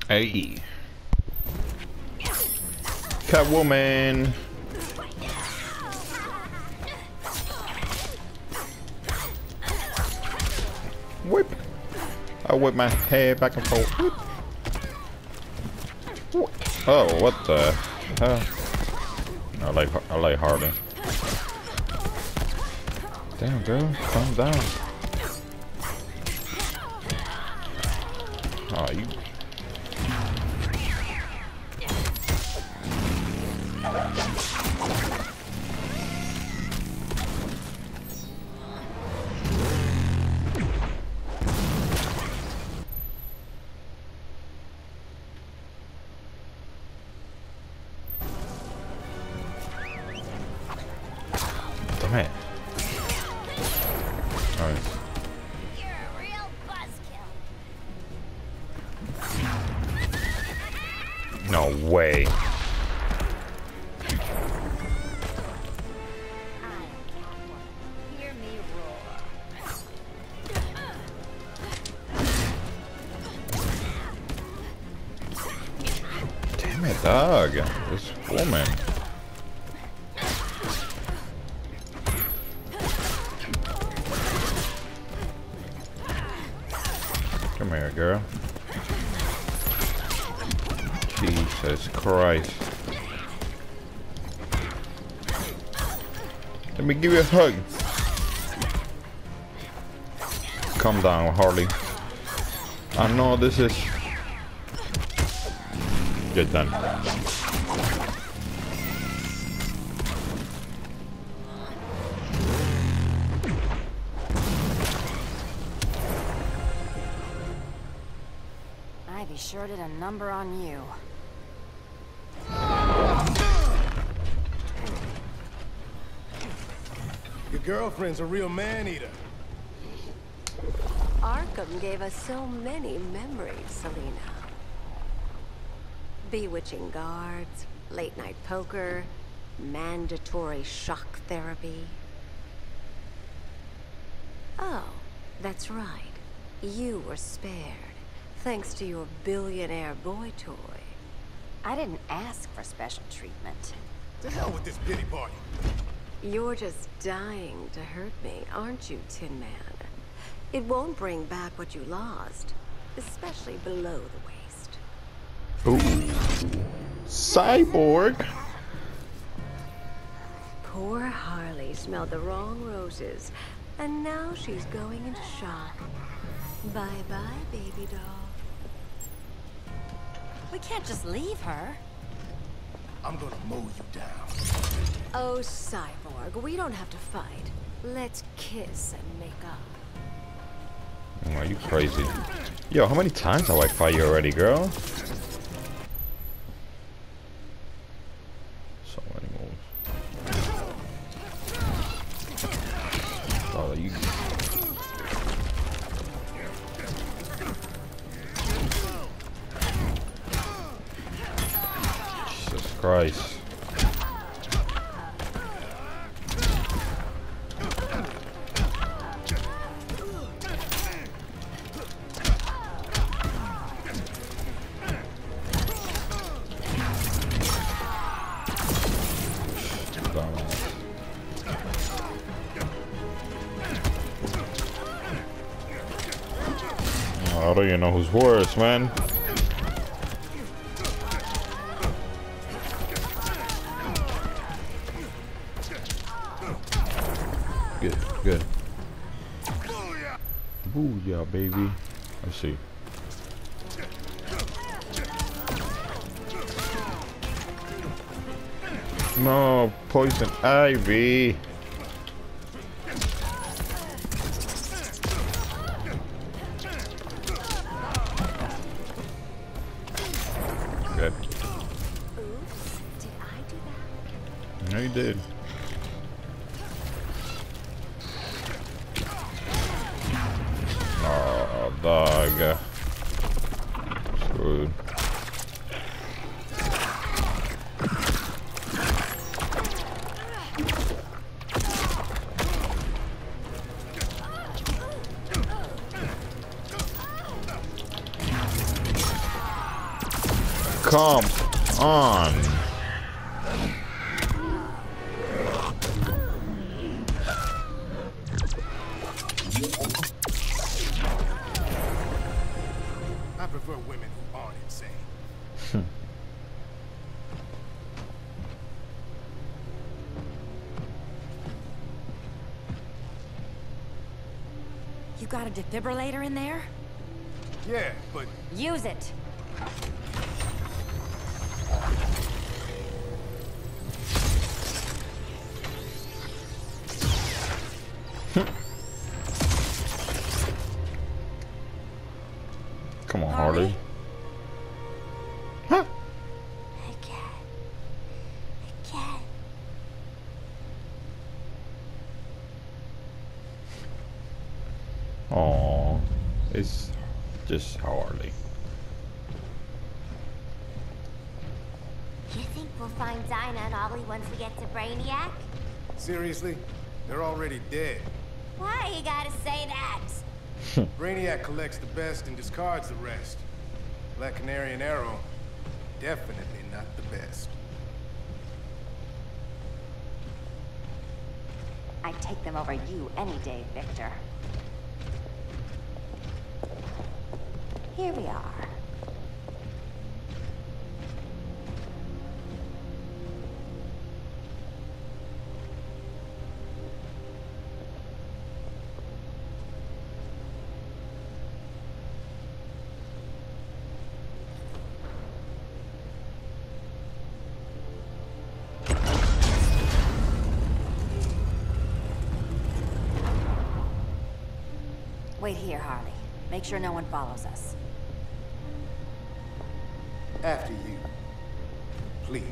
Hey. Catwoman. Whip. I whip my head back and forth. Whip. Oh, what the hell? I like Harley. Damn, girl, calm down. Oh, you. Damn it. Nice. You're a real buzzkill. No way. I'm Catwoman. Hear me roar. Damn it, dog. This woman. Come here, girl. Jesus Christ. Let me give you a hug. Calm down, Harley. I know this is... Get done. Ivy sure did a number on you. Your girlfriend's a real man-eater. Arkham gave us so many memories, Selina. Bewitching guards, late-night poker, mandatory shock therapy. Oh, that's right. You were spared, thanks to your billionaire boy toy. I didn't ask for special treatment. To hell with this pity party. You're just dying to hurt me, aren't you, Tin Man? It won't bring back what you lost, especially below the waist. Ooh. Cyborg. Poor Harley smelled the wrong roses, and now she's going into shock. Bye-bye, baby doll. We can't just leave her. I'm gonna mow you down. Oh, Cyborg, we don't have to fight. Let's kiss and make up. Oh, are you crazy? Yo, how many times have I fight you already, girl? So many moves. Oh, you. Jesus Christ. I don't even know who's worse, man. Good, good. Booyah, baby. Let's see. No, poison ivy. Good. Oops, did I do that? No, you did. Oh, dog. Screwed. Come on. I prefer women who aren't insane. You got a defibrillator in there? Yeah, but Use it. Come on, Harley. Huh? I can't. Aww. It's just Harley. You think we'll find Dinah and Ollie once we get to Brainiac? seriously? They're already dead. Why you gotta say that? Brainiac collects the best and discards the rest. Black Canary and Arrow, definitely not the best. I'd take them over you any day, Victor. Here we are. Wait here, Harley. Make sure no one follows us. After you. Please.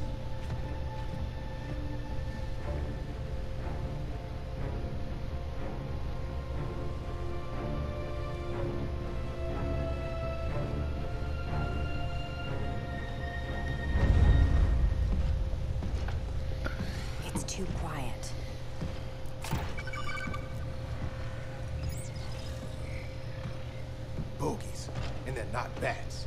It's too quiet. Bogies. And they're not bats.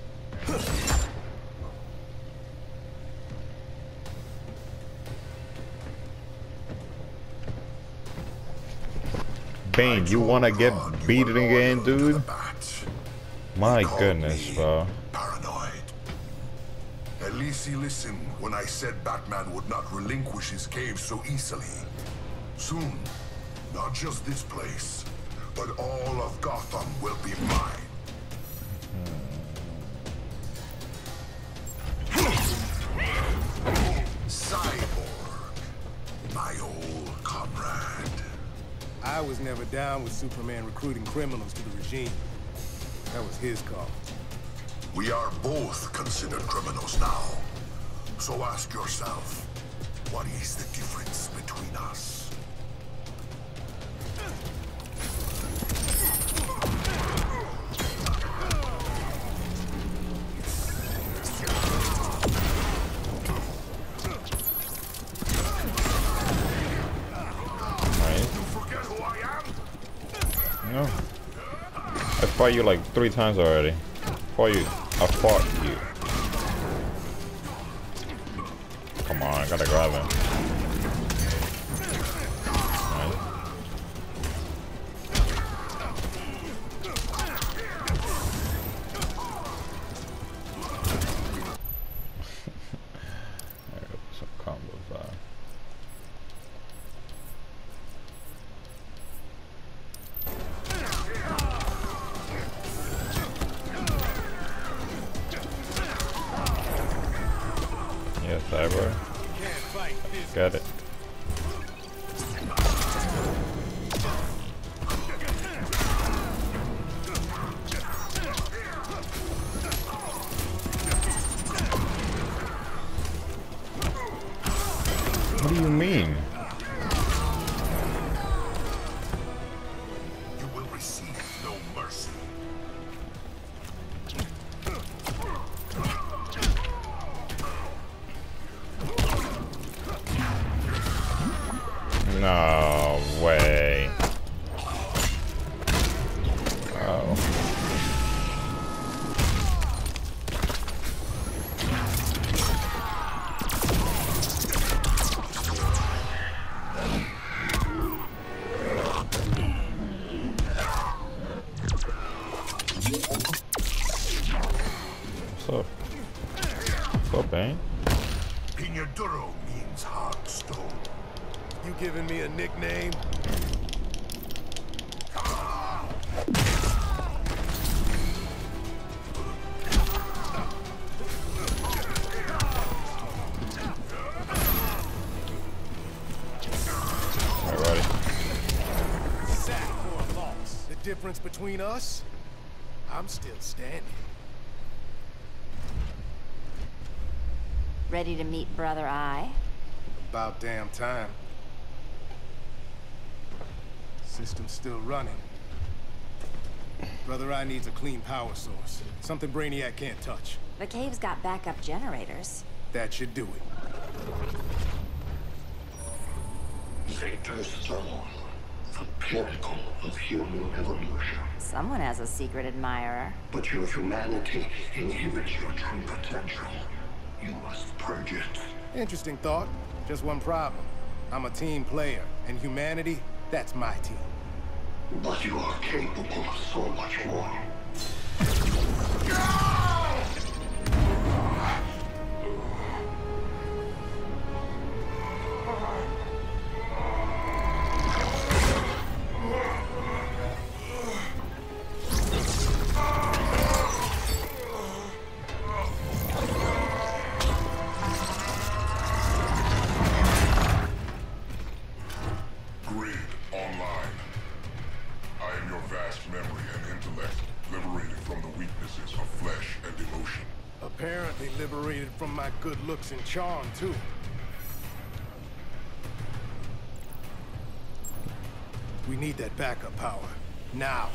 Bane, you wanna get beaten again, dude? My goodness, bro. Paranoid. At least he listened when I said Batman would not relinquish his cave so easily. Soon, not just this place, but all of Gotham will be mine. Cyborg, my old comrade. I was never down with Superman recruiting criminals to the regime. That was his call. We are both considered criminals now. So ask yourself, what is the difference between us? No. I fought you like 3 times already. I fought you. Come on, I gotta grab him. Nice. Some combos. Yeah, Cyber. Got it. What do you mean? You will receive no mercy. No way. Oh. What's up? What's up, Bane? Piñaduro means hard stone. You giving me a nickname? Difference between us? I'm still standing. Ready to meet Brother Eye? About damn time. System's still running. Brother Eye needs a clean power source. Something Brainiac can't touch. The cave's got backup generators. That should do it. Victor's Throne, the pinnacle of human evolution. Someone has a secret admirer. But your humanity inhibits your true potential. You must purge it. Interesting thought. Just one problem. I'm a team player, and humanity, that's my team. But you are capable of so much more. Apparently liberated from my good looks and charm, too. We need that backup power. Now.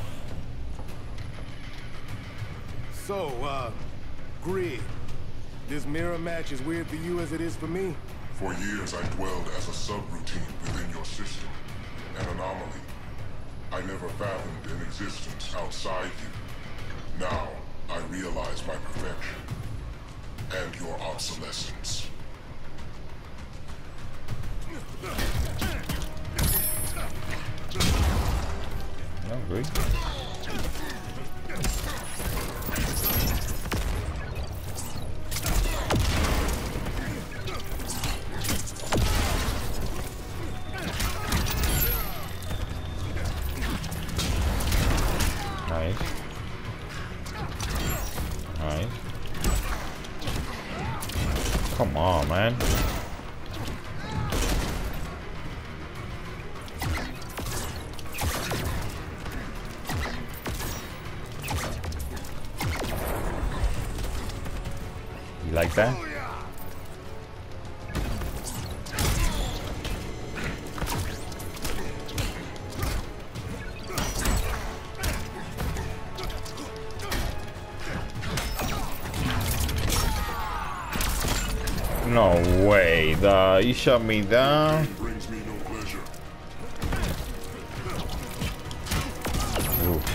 So, Grid. This mirror match as weird for you as it is for me? For years I dwelled as a subroutine within your system. An anomaly. I never fathomed an existence outside you. Now, I realize my perfection. And your obsolescence. No, great. Nice. Nice. Come on, man. You like that? No way, you shut me down. Brings me no pleasure. Ooh.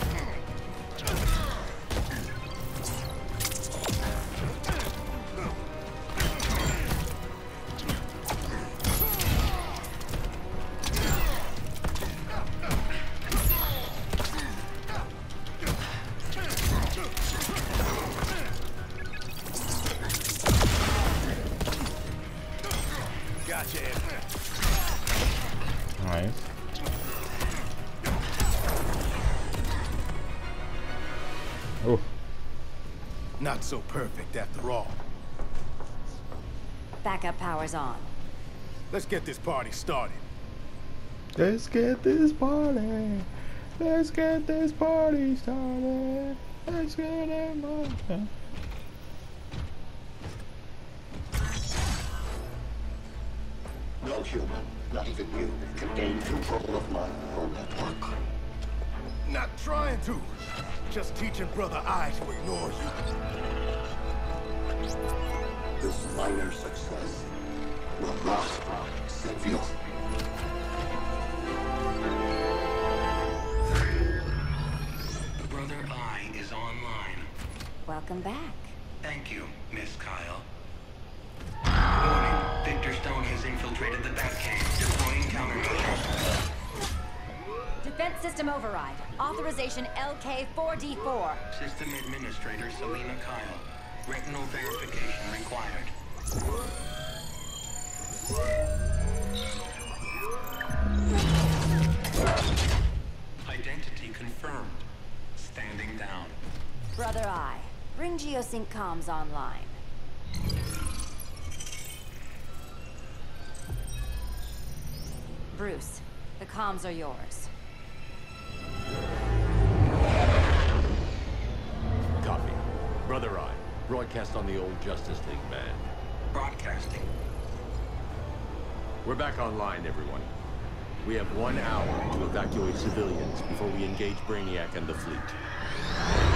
Nice. Oh. Not so perfect after all. Backup power's on. Let's get this party started. Let's get this party. Let's get this party started. Let's get it moving. No human, not even you, can gain control of my neural network. Not trying to. Just teaching Brother Eye to ignore you. This minor success will not save you. Brother Eye is online. Welcome back. Thank you, Miss Kyle. Warning, Victor Stone has infiltrated the Batcave, deploying countermeasures. Defense system override. Authorization LK4D4. System Administrator Selena Kyle. Retinal verification required. Identity confirmed. Standing down. Brother Eye, bring Geosync comms online. Bruce, the comms are yours. Copy. Brother Eye, broadcast on the old Justice League band. Broadcasting. We're back online, everyone. We have 1 hour to evacuate civilians before we engage Brainiac and the fleet.